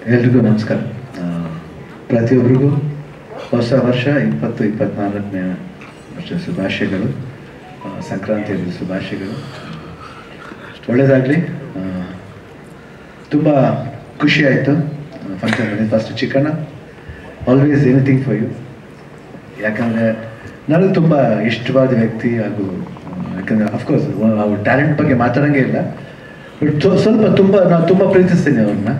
ಎಲ್ರಿಗೂ ನಮಸ್ಕಾರ. ಪ್ರತಿಯೊಬ್ಬರಿಗೂ ಹೊಸ ವರ್ಷ 2024ನೇ ವರ್ಷ ಶುಭಾಶಯಗಳು, ಸಂಕ್ರಾಂತಿಯ ಶುಭಾಶಯಗಳು. ಒಳ್ಳೆಯದಾಗಲಿ. ತುಂಬ ಖುಷಿ ಆಯಿತು ಫಂಕ್ಷನಲ್ಲಿ. First Chikkanna, always anything for you. ಯಾಕಂದರೆ ನನಗೆ ತುಂಬ ಇಷ್ಟವಾದ ವ್ಯಕ್ತಿ. ಹಾಗೂ ಯಾಕಂದರೆ ಅಫ್ಕೋರ್ಸ್ ಅವ್ರ ಟ್ಯಾಲೆಂಟ್ ಬಗ್ಗೆ ಮಾತಾಡೋಂಗೇ ಇಲ್ಲ, ಬಟ್ ಸ್ವಲ್ಪ ನಾನು ತುಂಬ ಪ್ರೀತಿಸ್ತೀನಿ ಅವ್ರನ್ನ.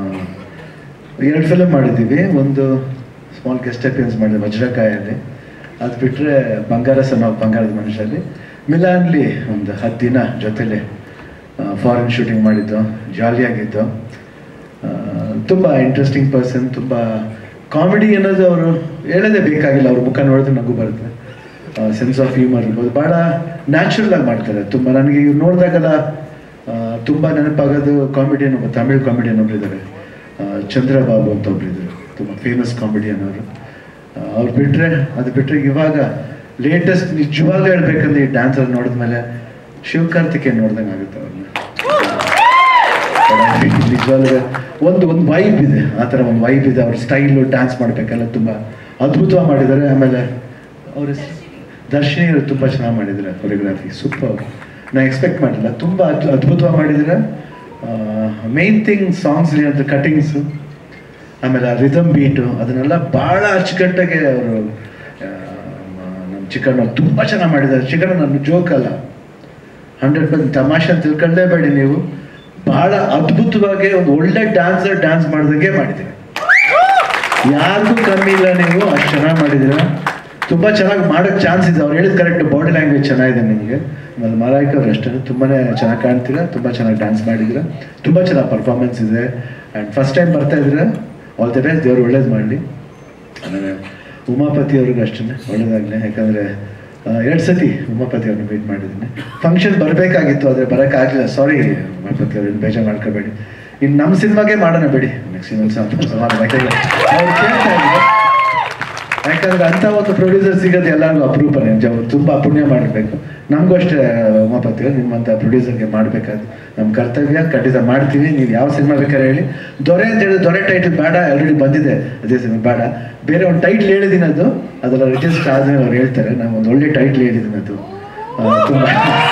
2 ಫಿಲಮ್ ಮಾಡಿದ್ದೀವಿ. ಒಂದು ಸ್ಮಾಲ್ ಗೆಸ್ಟ್ ಅಪಿಯರೆನ್ಸ್ ಮಾಡಿದೆ ವಜ್ರಕಾಯಲ್ಲಿ, ಅದು ಬಿಟ್ಟರೆ ಬಂಗಾರದ ಮನುಷ್ಯರಲ್ಲಿ, ಮಿಲಾನ್ಲಿ ಒಂದು 10 ದಿನ ಜೊತೆಲೆ ಫಾರಿನ್ ಶೂಟಿಂಗ್ ಮಾಡಿದ್ದು, ಜಾಲಿಯಾಗಿದ್ದು. ತುಂಬ ಇಂಟ್ರೆಸ್ಟಿಂಗ್ ಪರ್ಸನ್. ತುಂಬ ಕಾಮಿಡಿ ಅನ್ನೋದು ಅವರು ಹೇಳೋದೇ ಬೇಕಾಗಿಲ್ಲ, ಅವ್ರ ಮುಖ ನೋಡಿದ್ರೆ ನಗು ಬರುತ್ತೆ. ಸೆನ್ಸ್ ಆಫ್ ಹ್ಯೂಮರ್ ಇರ್ಬೋದು, ಭಾಳ ನ್ಯಾಚುರಲ್ ಆಗಿ ಮಾಡ್ತಾರೆ. ತುಂಬ ನನಗೆ ಇವ್ರು ನೋಡಿದಾಗೆಲ್ಲ ತುಂಬ ನೆನಪಾಗೋದು ಕಾಮಿಡಿಯನ್, ಒಬ್ಬ ತಮಿಳ್ ಕಾಮಿಡಿಯನ್ ಒಬ್ಬರಿದ್ದಾರೆ, ಚಂದ್ರಬಾಬು ಅಂತ ಒಬ್ಬರಿದ್ರು, ತುಂಬ ಫೇಮಸ್ ಕಾಮಿಡಿಯನ್ ಅವರು. ಅದು ಬಿಟ್ಟರೆ ಇವಾಗ ಲೇಟೆಸ್ಟ್ ನಿಜವಾಗ್ಲೂ ಹೇಳ್ಬೇಕಂದ್ರೆ ಈ ಡ್ಯಾನ್ಸಲ್ಲಿ ನೋಡಿದ್ಮೇಲೆ ಶಿವಕಾರ್ತಿಕೇಯನ್ ನೋಡ್ದಂಗೆ ಆಗುತ್ತೆ ಅವ್ರನ್ನ. ನಿಜವಾಗ್ಲೂ ಒಂದು ವೈಬ್ ಇದೆ, ಆ ಥರ ಒಂದು ವೈಬ್ ಇದೆ. ಅವ್ರ ಸ್ಟೈಲು, ಡ್ಯಾನ್ಸ್ ಮಾಡಬೇಕೆಲ್ಲ ತುಂಬ ಅದ್ಭುತವಾಗಿ ಮಾಡಿದ್ದಾರೆ. ಆಮೇಲೆ ಅವ್ರ ದರ್ಶಿನಿ ಅವರು ತುಂಬ ಚೆನ್ನಾಗಿ ಮಾಡಿದ್ದಾರೆ ಕೊರಿಯೋಗ್ರಫಿ, ಸೂಪರ್. ನಾನು ಎಕ್ಸ್ಪೆಕ್ಟ್ ಮಾಡಿಲ್ಲ, ತುಂಬ ಅದ್ಭುತವಾಗಿ ಮಾಡಿದ್ದಾರೆ. ಮೇನ್ ಥಿಂಗ್ ಸಾಂಗ್ಸ್ಲಿ ಅಂತ ಕಟಿಂಗ್ಸು, ಆಮೇಲೆ ಆ ರಿದಮ್ ಬೀಟು, ಅದನ್ನೆಲ್ಲ ಭಾಳ ಅಚ್ಚುಕಟ್ಟಾಗಿ ಅವರು ನಮ್ಮ ಚಿಕಣ್ಣ ತುಂಬ ಚೆನ್ನಾಗಿ ಮಾಡಿದ್ದಾರೆ. ಚಿಕಣ್ಣ ನನ್ನ ಜೋಕ್ ಅಲ್ಲ, 100% ತಮಾಷೆ ಅಂತ ತಿಳ್ಕೊಳ್ಳೇಬೇಡಿ ನೀವು. ಭಾಳ ಅದ್ಭುತವಾಗಿ ಒಂದು ಒಳ್ಳೆ ಡ್ಯಾನ್ಸ್ ಮಾಡಿದಂಗೆ ಮಾಡಿದ್ದೀವಿ. ಯಾರಿಗೂ ಕಮ್ಮಿ ಇಲ್ಲ, ನೀವು ಅಷ್ಟು ಚೆನ್ನಾಗಿ ಮಾಡಿದ್ದೀರ. ತುಂಬ ಚೆನ್ನಾಗಿ ಮಾಡೋಕ್ಕೆ ಚಾನ್ಸ್ ಇದೆ. ಅವ್ರು ಹೇಳಿದ ಕರೆಕ್ಟ್, ಬಾಡಿ ಲ್ಯಾಂಗ್ವೇಜ್ ಚೆನ್ನಾಗಿದೆ ನಿಮಗೆ. ಆಮೇಲೆ ಮಲಾಯ್ಕ ಅವ್ರು ಅಷ್ಟೇ ತುಂಬಾ ಚೆನ್ನಾಗಿ ಕಾಣ್ತೀರ, ತುಂಬ ಚೆನ್ನಾಗಿ ಡ್ಯಾನ್ಸ್ ಮಾಡಿದ್ದೀರ, ತುಂಬ ಚೆನ್ನಾಗಿ ಪರ್ಫಾರ್ಮೆನ್ಸ್ ಇದೆ. ಆ್ಯಂಡ್ ಫಸ್ಟ್ ಟೈಮ್ ಬರ್ತಾ ಇದ್ದೀರ, ಆಲ್ ದಿ ಬೆಸ್ಟ್, ದೇವ್ರು ಒಳ್ಳೇದು ಮಾಡಲಿ. ಆಮೇಲೆ ಉಮಾಪತಿ ಅವ್ರಿಗೂ ಅಷ್ಟೇ ಒಳ್ಳೇದಾಗಲಿ. ಯಾಕಂದರೆ 2 ಸತಿ ಉಮಾಪತಿ ಅವ್ರನ್ನ ಮೀಟ್ ಮಾಡಿದ್ದೀನಿ. ಫಂಕ್ಷನ್ ಬರಬೇಕಾಗಿತ್ತು, ಆದರೆ ಬರೋಕ್ಕಾಗಲಿಲ್ಲ. ಸಾರಿ ಉಮಾಪತಿ ಅವ್ರನ್ನ ಬೇಜಾರು ಮಾಡ್ಕೋಬೇಡಿ. ಇನ್ನು ನಮ್ಮ ಸಿನಿಮಾಗೆ ಮಾಡೋಣ ಬೇಡಿ, ನೆಕ್ಸ್ಟ್ ಅವ್ರು ಕೇಳ್ತಾ ಇದ್ದಾರೆ. ಯಾಕಂದ್ರೆ ಅಂಥ ಒಂದು ಪ್ರೊಡ್ಯೂಸರ್ ಸಿಗೋದು ಎಲ್ಲರಿಗೂ ಅಪರೂಪನೇ, ತುಂಬ ಪುಣ್ಯ ಮಾಡಬೇಕು. ನಮಗೂ ಅಷ್ಟೇ ಉಮಾಪತಿ ಅವರು, ನಿಮ್ಮಂಥ ಪ್ರೊಡ್ಯೂಸರ್ಗೆ ಮಾಡಬೇಕಾದ್ರೆ ನಮ್ಮ ಕರ್ತವ್ಯ. ಖಂಡಿತ ಮಾಡ್ತೀವಿ. ನೀವು ಯಾವ ಸಿನಿಮಾ ಬೇಕಾದ್ರೆ ಹೇಳಿ. ದೊರೆ ಅಂತ ಹೇಳಿದ್ರೆ ದೊರೆ ಟೈಟಲ್ ಬೇಡ, ಆಲ್ರೆಡಿ ಬಂದಿದೆ ಅದೇ ಸಿನಿಮಾ ಬೇಡ. ಬೇರೆ ಒಂದು ಟೈಟ್ಲ್ ಹೇಳಿದ್ದೀನಿ, ಅದೆಲ್ಲ ರಿಜಿಸ್ಟರ್ ಆದಮೇಲೆ ಅವ್ರು ಹೇಳ್ತಾರೆ. ನಾನು ಒಂದು ಒಳ್ಳೆ ಟೈಟ್ಲ್ ಹೇಳಿದ್ದೀನಿ, ಅದು ತುಂಬ.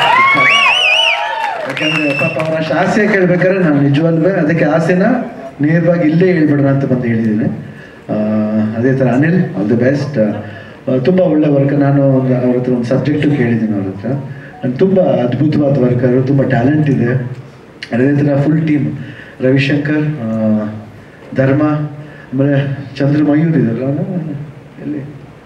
ಯಾಕಂದರೆ ಪಾಪ ಅವ್ರ ಅಷ್ಟು ಆಸೆ ಕೇಳ್ಬೇಕಾದ್ರೆ ನಾನು ನಿಜವಲ್ವೇ ಅದಕ್ಕೆ ಆಸೆನ ನೇರವಾಗಿ ಇಲ್ಲೇ ಹೇಳ್ಬಿಡೋಣ ಅಂತ ಬಂದು ಹೇಳಿದ್ದೀನಿ. ಅದೇ ಥರ ಅನಿಲ್, ಆಲ್ ದಿ ಬೆಸ್ಟ್. ತುಂಬ ಒಳ್ಳೆ ವರ್ಕ್. ನಾನು ಅವ್ರ ಹತ್ರ ಒಂದು ಸಬ್ಜೆಕ್ಟು ಕೇಳಿದ್ದೀನಿ ಅವ್ರ ಹತ್ರ. ನಾನು ತುಂಬ ಅದ್ಭುತವಾದ ವರ್ಕರು, ತುಂಬ ಟ್ಯಾಲೆಂಟ್ ಇದೆ. ಅದೇ ಥರ ಫುಲ್ ಟೀಮ್, ರವಿಶಂಕರ್, ಧರ್ಮ, ಆಮೇಲೆ ಚಂದ್ರಮಯೂರ್ ಇದ್ದಾರೆ. ಎಲ್ಲಿ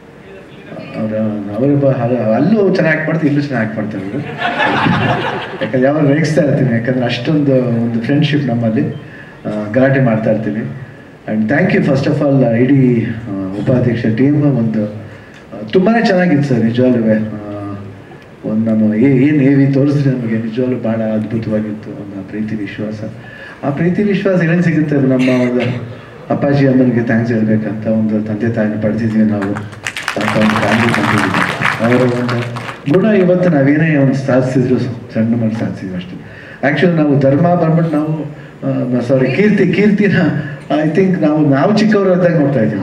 ಅವರು ಅಲ್ಲೂ ಚೆನ್ನಾಗಿ ಆ್ಯಕ್ಟ್ ಮಾಡ್ತಾರೆ, ಇಲ್ಲೂ ಚೆನ್ನಾಗಿ ಆ್ಯಕ್ಟ್ ಮಾಡ್ತಾರೆ ಅವರು. ಯಾಕಂದ್ರೆ ಯಾವಾಗ ರೇಗಿಸ್ತಾ ಇರ್ತೀನಿ, ಯಾಕಂದರೆ ಅಷ್ಟೊಂದು ಒಂದು ಫ್ರೆಂಡ್ಶಿಪ್ ನಮ್ಮಲ್ಲಿ, ಗಲಾಟೆ ಮಾಡ್ತಾ ಇರ್ತೀವಿ. And thank you first of all ಇಡೀ ಉಪಾಧ್ಯಕ್ಷ ಟೀಮ್. ಒಂದು ತುಂಬಾ ಚೆನ್ನಾಗಿತ್ತು ಸರ್, ನಿಜವಾಗ್ಲೂ. ಒಂದು ನಮ್ಮ ಏನು ಹೇವಿ ತೋರಿಸಿದ್ರೆ ನಮಗೆ ನಿಜವಾಗ್ಲೂ ಭಾಳ ಅದ್ಭುತವಾಗಿತ್ತು. ಒಂದು ಪ್ರೀತಿ ವಿಶ್ವಾಸ, ಆ ಪ್ರೀತಿ ವಿಶ್ವಾಸ ಎಲ್ಲಿ ಸಿಗುತ್ತೆ? ನಮ್ಮ ಒಂದು ಅಪ್ಪಾಜಿ ಅಮ್ಮನಿಗೆ ಥ್ಯಾಂಕ್ಸ್ ಹೇಳ್ಬೇಕಂತ ಒಂದು ತಂದೆ ತಾಯಿನ ಪಡೆದಿದ್ದೀವಿ ನಾವು, ಅಂತ ಒಂದು ಫ್ಯಾಮಿಲಿ ತಂದಿದ್ದೀವಿ. ಅವರ ಒಂದು ಗುಣ ಇವತ್ತು ನಾವೇನೇ ಒಂದು ಸಾಧಿಸಿದ್ರು ಸಣ್ಣ ಮಾಡಿ ಸಾಧಿಸಿದ್ವಿ ಅಷ್ಟೇ. ಆ್ಯಕ್ಚುಲಿ ನಾವು ಧರ್ಮ ಬಂದ್ಬಿಟ್ಟು ನಾವು ಸಾರಿ ಕೀರ್ತಿನ ಐ ಥಿಂಕ್ ನಾವು ಚಿಕ್ಕವರು ಅಂತಾಗ ನೋಡ್ತಾ ಇದ್ದೀವಿ.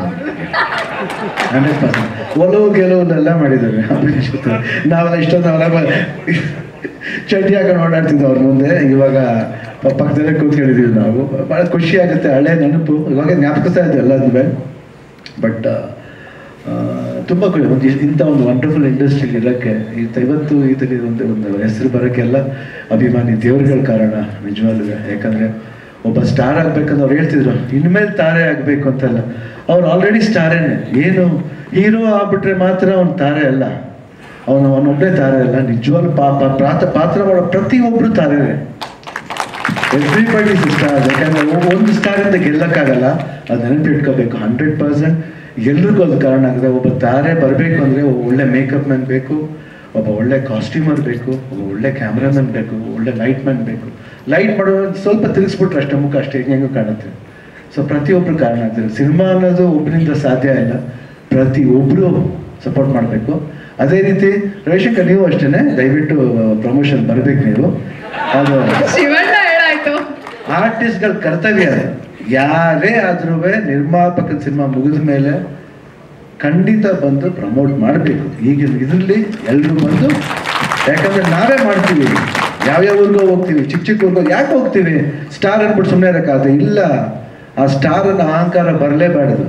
100% ಒಲವು ಗೆಲುವನ್ನೆಲ್ಲ ಮಾಡಿದ್ದೇವೆ ನಾವೆಲ್ಲ. ಇಷ್ಟೊಂದು ನಾವೆಲ್ಲ ಚಡ್ಡಿ ಹಾಕೊಂಡು ಓಡಾಡ್ತಿದ್ವಿ ಅವ್ರ ಮುಂದೆ. ಇವಾಗ ಪಕ್ಕದಲ್ಲೇ ಕೂತ್ಕೊಂಡಿದ್ದೀವಿ ನಾವು. ಭಾಳ ಖುಷಿ ಆಗುತ್ತೆ, ಹಳೆ ನೆನಪು ಇವಾಗ ಜ್ಞಾಪಕಿಸ್ತಾ ಇದ್ವಿ ಎಲ್ಲದೂ. ಬಟ್ ತುಂಬ ಇಂಥ ಒಂದು ವಂಡರ್ಫುಲ್ ಇಂಡಸ್ಟ್ರಿಲಿ ಇರೋಕ್ಕೆ, ಇವತ್ತು ಇದರಲ್ಲಿ ಒಂದು ಹೆಸರು ಬರೋಕ್ಕೆಲ್ಲ ಅಭಿಮಾನಿ ದೇವ್ರುಗಳ ಕಾರಣ ನಿಜವಾಗ್ಲೂ. ಯಾಕಂದರೆ ಒಬ್ಬ ಸ್ಟಾರ್ ಆಗ್ಬೇಕಂದ್ರೆ ಅವ್ರು ಹೇಳ್ತಿದ್ರು ಇನ್ಮೇಲೆ ತಾರೆ ಆಗಬೇಕು ಅಂತಲ್ಲ. ಅವ್ರು ಆಲ್ರೆಡಿ ಸ್ಟಾರೇನೆ. ಏನು ಹೀರೋ ಆಗ್ಬಿಟ್ರೆ ಮಾತ್ರ ಅವ್ನು ತಾರೆ ಅಲ್ಲ, ಅವನೊಬ್ಬನೇ ತಾರೆ ಅಲ್ಲ. ನಿಜವಾಗ್ಲೂ ಪಾತ್ರ ಮಾಡೋ ಪ್ರತಿಯೊಬ್ಬರು ತಾರೇನೆ. Everybody is star. ಯಾಕಂದರೆ ಒಂದು ಸ್ಟಾರಿಂದ ಗೆಲ್ಲಕ್ಕಾಗಲ್ಲ, ಅದು ನೆನಪಿಟ್ಕೋಬೇಕು. 100% ಎಲ್ರಿಗೂ ಅದು ಕಾರಣ ಆಗಿದೆ. ಒಬ್ಬ ತಾರೆ ಬರಬೇಕು ಅಂದರೆ ಒಳ್ಳೆ ಮೇಕಪ್ ಮ್ಯಾನ್ ಬೇಕು, ಒಬ್ಬ ಒಳ್ಳೆ ಕಾಸ್ಟ್ಯೂಮರ್ ಬೇಕು, ಒಬ್ಬ ಒಳ್ಳೆ ಕ್ಯಾಮ್ರಾಮನ್ ಬೇಕು, ಒಳ್ಳೆ ಲೈಟ್ ಮ್ಯಾನ್ ಬೇಕು. ಲೈಟ್ ಮಾಡೋ ಸ್ವಲ್ಪ ತಿರುಗಿಸ್ಬಿಟ್ರೆ ಅಷ್ಟೇ ಮುಖ ಅಷ್ಟೇ ಹೆಂಗೂ ಕಾಣುತ್ತೆ. ಸೊ ಪ್ರತಿಯೊಬ್ಬರು ಕಾರಣ ಆಗ್ತಾರೆ. ಸಿನಿಮಾ ಅನ್ನೋದು ಒಬ್ಬರಿಂದ ಸಾಧ್ಯ ಇಲ್ಲ, ಪ್ರತಿಯೊಬ್ಬರು ಸಪೋರ್ಟ್ ಮಾಡಬೇಕು. ಅದೇ ರೀತಿ ರವಿಶಂಕರ್ ನೀವು ಅಷ್ಟೇ, ದಯವಿಟ್ಟು ಪ್ರಮೋಷನ್ ಬರಬೇಕು ನೀವು. ಅದು ಆರ್ಟಿಸ್ಟ್ಗಳ ಕರ್ತವ್ಯ ಅದು. ಯಾರೇ ಆದ್ರೂ ನಿರ್ಮಾಪಕನ ಸಿನಿಮಾ ಮುಗಿದ ಮೇಲೆ ಖಂಡಿತ ಬಂದು ಪ್ರಮೋಟ್ ಮಾಡಬೇಕು. ಈಗಿನ ಇದರಲ್ಲಿ ಎಲ್ಲರೂ ಬಂದು, ಯಾಕಂದ್ರೆ ನಾವೇ ಮಾಡ್ತೀವಿ, ಯಾವ್ಯಾವ ಊರಿಗೋ ಹೋಗ್ತೀವಿ, ಚಿಕ್ಕ ಊರಿಗೋ ಯಾಕೆ ಹೋಗ್ತೀವಿ, ಸ್ಟಾರ್ ಅಂದ್ಬಿಟ್ಟು ಸುಮ್ಮನೆ ಇರೋಕ್ಕಾಗತ್ತೆ. ಇಲ್ಲ, ಆ ಸ್ಟಾರನ್ನ ಅಹಂಕಾರ ಬರಲೇಬಾರ್ದು.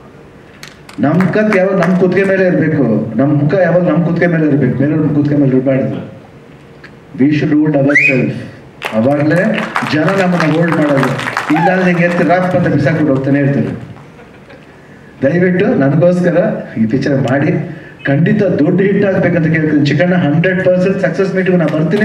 ನಮ್ಮ ಕತ್ ಯಾವಾಗ ನಮ್ಮ ಕುತ್ತಿಗೆ ಮೇಲೆ ಇರಬೇಕು, ನಮ್ಮ ಮುಖ ಯಾವಾಗ ನಮ್ಮ ಕುತ್ತಿಗೆ ಮೇಲೆ ಇರಬೇಕು, ಬೇರೆಯವ್ರ ಕುತ್ತಿಗೆ ಮೇಲೆ ಇರಬಾರ್ದು. We should hold ourself. ಅವಾಗಲೇ ಜನ ನಮ್ಮನ್ನ ಹೋಲ್ಡ್ ಮಾಡೋದು. ಇಲ್ಲ ಹಿಂಗೆ ಎತ್ತಿ ರಾಪ್ ಅಂತ ಬಿಸಾಕ್ಬಿಟ್ಟು ಹೋಗ್ತಾನೆ ಇರ್ತಾರೆ. ದಯವಿಟ್ಟು ನನಗೋಸ್ಕರ ಈ ಪಿಕ್ಚರ್ ಮಾಡಿ ಖಂಡಿತ ದೊಡ್ಡ ಹಿಟ್ ಆಗ್ಬೇಕಂತ ಕೇಳ್ತೀನಿ. ಚಿಕಣ್ಣ 100% ಸಕ್ಸಸ್ ಮೀಟ್ಗೂ ನಾನು ಬರ್ತೀನಿ.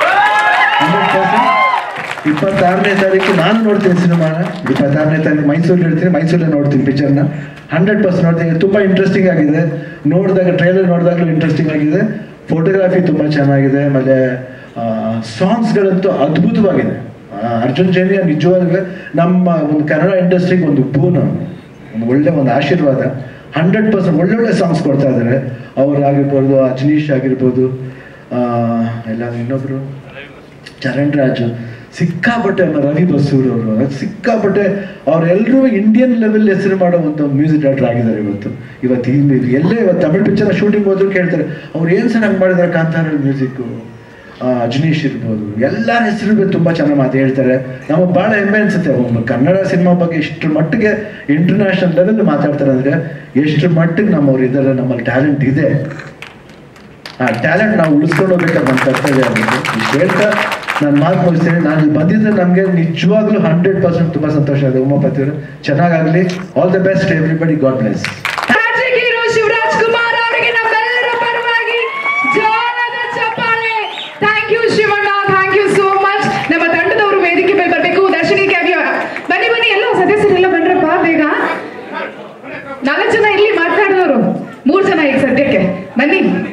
100%. 26ನೇ ತಾರೀಕು ನಾನು ನೋಡ್ತೀನಿ ಸಿನಿಮಾನ. 26ನೇ ತಾರೀಕು ಮೈಸೂರಲ್ಲಿ ಇರ್ತೀನಿ, ಮೈಸೂರಲ್ಲೇ ನೋಡ್ತೀನಿ ಪಿಕ್ಚರ್ನ. 100% ನೋಡ್ತೀನಿ. ತುಂಬ ಇಂಟ್ರೆಸ್ಟಿಂಗ್ ಆಗಿದೆ. ನೋಡಿದಾಗ ಟ್ರೈಲರ್ ನೋಡಿದಾಗಲೂ ಇಂಟ್ರೆಸ್ಟಿಂಗ್ ಆಗಿದೆ. ಫೋಟೋಗ್ರಾಫಿ ತುಂಬ ಚೆನ್ನಾಗಿದೆ. ಆಮೇಲೆ ಸಾಂಗ್ಸ್ಗಳಂತೂ ಅದ್ಭುತವಾಗಿದೆ. ಅರ್ಜುನ್ ಜನ್ಯ ನಿಜವಾಗ್ಲೂ ನಮ್ಮ ಒಂದು ಕನ್ನಡ ಇಂಡಸ್ಟ್ರಿಗೆ ಒಂದು ಬೂನು, ಒಂದು ಆಶೀರ್ವಾದ. 100% ಒಳ್ಳೊಳ್ಳೆ ಸಾಂಗ್ಸ್ ಕೊಡ್ತಾ ಇದ್ದಾರೆ. ಅವರಾಗಿರ್ಬೋದು, ಅಜನೀಶ್ ಆಗಿರ್ಬೋದು, ಎಲ್ಲ ಇನ್ನೊಬ್ರು ಚರಣ್ ರಾಜು, ಸಿಕ್ಕಾಪಟ್ಟೆ ರವಿ ಬಸೂರ್ ಅವರು, ಸಿಕ್ಕಾಪಟ್ಟೆ ಅವರೆಲ್ಲರೂ ಇಂಡಿಯನ್ ಲೆವೆಲ್ ಹೆಸರು ಮಾಡೋ ಒಂದು ಮ್ಯೂಸಿಕ್ ಡೈರೆಕ್ಟರ್ ಆಗಿದ್ದಾರೆ. ಇವತ್ತು ಎಲ್ಲೇ ಇವತ್ತು ತಮಿಳ್ ಪಿಕ್ಚರ್ ಶೂಟಿಂಗ್ ಹೋದ್ರು ಕೇಳ್ತಾರೆ, ಅವ್ರು ಏನು ಸರ್ ಹಂಗೆ ಮಾಡಿದ್ದಾರೆ ಕಾಂತಾರ ಮ್ಯೂಸಿಕ್ಕು. ಅಜನೀಶ್ ಇರ್ಬೋದು, ಎಲ್ಲರ ಹೆಸರು ತುಂಬ ಚೆನ್ನಾಗಿ ಮಾತು ಹೇಳ್ತಾರೆ. ನಮಗೆ ಭಾಳ ಹೆಮ್ಮೆ ಅನ್ಸುತ್ತೆ ಒಬ್ಬ ಕನ್ನಡ ಸಿನಿಮಾ ಬಗ್ಗೆ ಇಷ್ಟರ ಮಟ್ಟಿಗೆ ಇಂಟರ್ನ್ಯಾಷನಲ್ ಲೆವೆಲ್ ಮಾತಾಡ್ತಾರೆ ಅಂದರೆ ಎಷ್ಟರ ಮಟ್ಟಿಗೆ ನಮ್ಮವ್ರು ಇದ್ದಾರೆ, ನಮ್ಮಲ್ಲಿ ಟ್ಯಾಲೆಂಟ್ ಇದೆ. ಆ ಟ್ಯಾಲೆಂಟ್ ನಾವು ಉಳಿಸ್ಕೊಂಡು ಹೋಗ್ಬೇಕಾದ್ರೆ ನಮ್ಮ ಕರ್ತವ್ಯ ಆಗುತ್ತೆ. ಇಷ್ಟು ಹೇಳ್ತಾ ನಾನು ಮಾತು ಮುಗಿಸ್ತೇನೆ. ನಾನು ಇಲ್ಲಿ ಬಂದಿದ್ದರೆ ನಮಗೆ ನಿಜವಾಗ್ಲೂ 100% ತುಂಬ ಸಂತೋಷ ಇದೆ. ಉಮಾಪತಿ ಅವರು ಚೆನ್ನಾಗಾಗಲಿ. All the best everybody. God bless. Shivaraj Kumar ಅವರಿಗೆ ನಮ್ಮೆಲ್ಲರ ಪರವಾಗಿ ಜೋರಾದ ಚಪ್ಪಾಳೆ. Thank you Shivanna, thank you so much. ನಮ್ಮ ತಂಡದವರು ವೇದಿಕೆ ಮೇಲೆ ಬರಬೇಕು. ದರ್ಶನಿ ಕ್ಯಾವಿಯೋ ಬನ್ನಿ ಬನ್ನಿ, ಎಲ್ಲ ಸದಸ್ಯರೆಲ್ಲ ಬಂದ್ರಪ್ಪ ಬೇಗ. 4 ಜನ ಇಲ್ಲಿ ಮಾತನಾಡಿದವರು, 3 ಜನ ಈಗ ಸದ್ಯಕ್ಕೆ ಬನ್ನಿ.